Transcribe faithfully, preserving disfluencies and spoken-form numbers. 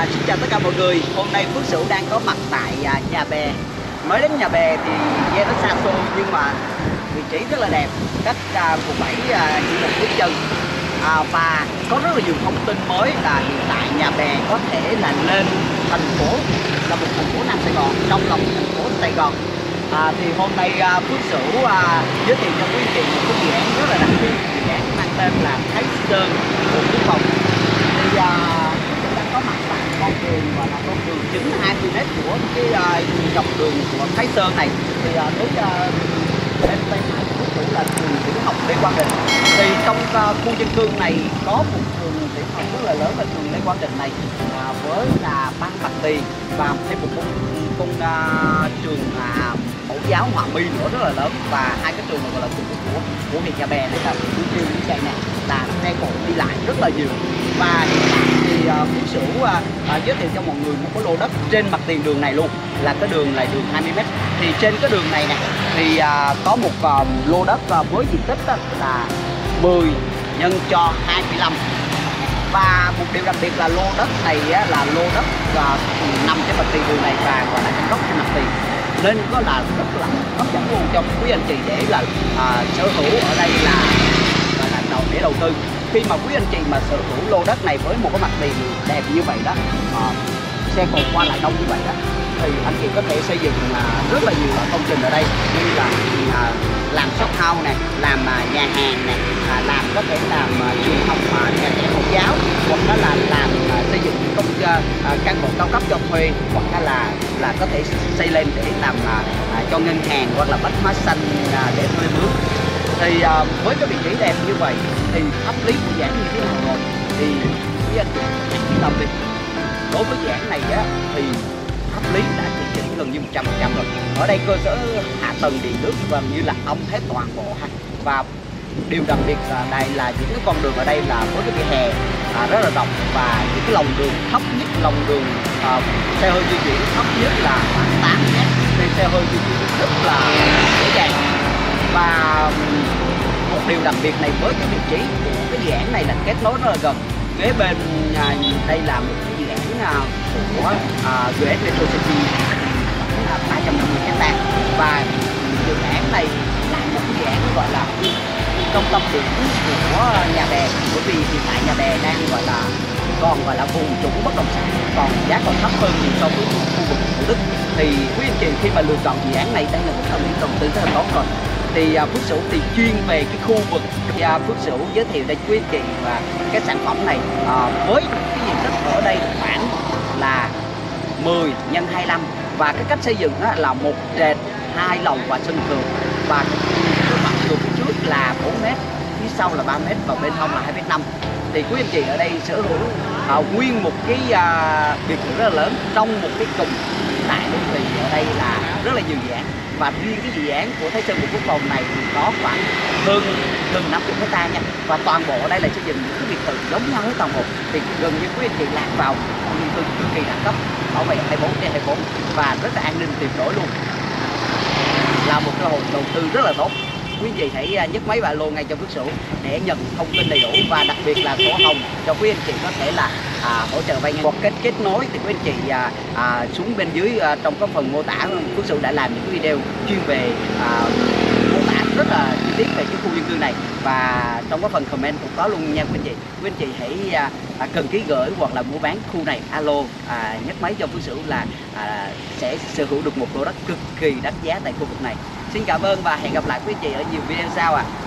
À, xin chào tất cả mọi người. Hôm nay Phước Sửu đang có mặt tại à, Nhà Bè. Mới đến Nhà Bè thì nghe nó xa xôi nhưng mà vị trí rất là đẹp, cách à, quận bảy à, chỉ một bước chân. À, và có rất là nhiều thông tin mới là hiện tại Nhà Bè có thể là lên thành phố, là một thành phố Nam Sài Gòn, trong lòng thành phố Sài Gòn. À, thì hôm nay à, Phước Sửu à, giới thiệu cho quý anh chị một cái dự án rất là đặc biệt, dự án mang tên là Thái Sơn Bộ Quốc phòng. Thì à, đang có mặt tại con đường và là con đường chính hai mươi mét của cái uh, dọc đường của Thái Sơn này. Thì uh, với uh, em tay phải của Phước Sửu là trường tiểu học Lê Quang Định. Thì trong uh, khu dân cư này có một trường tiểu học rất là lớn là trường Lê Quang Định này, uh, với là ban Bạch Tiền và thêm một con, con uh, trường uh, mẫu giáo Hòa My nữa rất là lớn. Và hai cái trường này gọi là trường của của huyện Nhà Bè này là buổi chiều như vậy nè, là xe cộ đi lại rất là nhiều. Và hiện tại thì uh, Phước Sửu uh, uh, giới thiệu cho mọi người một cái lô đất trên mặt tiền đường này luôn, là cái đường là đường hai mươi mét. Thì trên cái đường này nè thì uh, có một uh, lô đất uh, với diện tích uh, là mười nhân cho hai mươi lăm. Và một điều đặc biệt là lô đất này uh, là lô đất uh, nằm trên mặt tiền đường này và gọi là góc trên mặt tiền, nên có là rất là hấp dẫn luôn cho quý anh chị để là uh, sở hữu ở đây là là, là đầu để đầu tư. Khi mà quý anh chị mà sở hữu lô đất này với một cái mặt tiền đẹp như vậy đó, à, xe cộ qua lại đông như vậy đó, thì anh chị có thể xây dựng à, rất là nhiều công trình ở đây, như là à, làm shop house nè, làm à, nhà hàng nè, à, làm có thể làm à, trường học, à, nhà trẻ mẫu giáo, hoặc là làm à, xây dựng công à, căn hộ cao cấp cho thuê, hoặc là là có thể xây lên để làm à, à, cho ngân hàng hoặc là bách hóa xanh à, để thuê mướn. Thì à, với cái vị trí đẹp như vậy thì pháp lý của dự án như thế nào rồi thì quý anh chị yên tâm đi. Đối với dự án này á thì pháp lý đã chỉnh chỉ gần như một trăm phần trăm rồi. Ở đây cơ sở hạ tầng điện nước gần như là ong hết toàn bộ ha. Và điều đặc biệt là đây là những cái con đường ở đây là với cái vỉa hè à, rất là rộng, và những cái lòng đường thấp nhất, lòng đường à, xe hơi di chuyển thấp nhất là khoảng tám mét, nên xe hơi di chuyển rất là dễ dàng. Và một điều đặc biệt này với cái vị trí của cái dự án này là kết nối rất là gần. Kế bên à, đây là một cái dự án à, của à, giê ét Metro City khoảng ba trăm năm mươi hectare, và dự án này là một cái dự án gọi là trung tâm điểm của Nhà Bè, bởi vì hiện tại Nhà Bè đang gọi là còn gọi là vùng trũng bất động sản, còn giá còn thấp hơn nhiều so với khu vực Thủ Đức. Thì quý anh chị khi mà lựa chọn dự án này, đây là một tâm lý đầu tư rất là tốt rồi. Thì uh, Phước Sửu thì chuyên về cái khu vực, thì uh, Phước Sửu giới thiệu đây quý anh chị và cái sản phẩm này uh, với cái diện tích ở đây khoảng là mười nhân hai mươi lăm, và cái cách xây dựng đó là một trệt, hai lầu và sân thượng, và cái mặt đường phía trước là bốn mét, phía sau là ba mét và bên hông là hai mét năm. Thì quý anh chị ở đây sở hữu uh, nguyên một cái uh, biệt thự rất là lớn trong một cái cụm tại đô thị. Ở đây là rất là nhiều dự án, và riêng cái dự án của Thái Sơn Bộ Quốc phòng này thì có khoảng hơn gần năm mươi hectare nha, và toàn bộ ở đây là xây dựng những cái biệt thự giống nhau hết toàn bộ. Thì gần như quý anh chị lạc vào chung cư cực kỳ đẳng cấp, bảo vệ hai mươi bốn trên hai mươi bốn và rất là an ninh tuyệt đối luôn, là một cơ hội đầu tư rất là tốt. Quý anh chị hãy nhấc máy và alo ngay cho Phước Sửu để nhận thông tin đầy đủ, và đặc biệt là sổ hồng cho quý anh chị có thể là à, hỗ trợ vay ngân. Hoặc kết kết nối thì quý anh chị à, à, xuống bên dưới à, trong cái phần mô tả, Phước Sửu đã làm những cái video chuyên về à, mô tả rất là chi tiết về cái khu dân cư này, và trong cái phần comment cũng có luôn nha quý anh chị. Quý anh chị hãy à, à, cần ký gửi hoặc là mua bán khu này, alo à, nhấc máy cho Phước Sửu là à, sẽ sở hữu được một lô đất cực kỳ đắt giá tại khu vực này. Xin cảm ơn và hẹn gặp lại quý anh chị ở nhiều video sau ạ. À.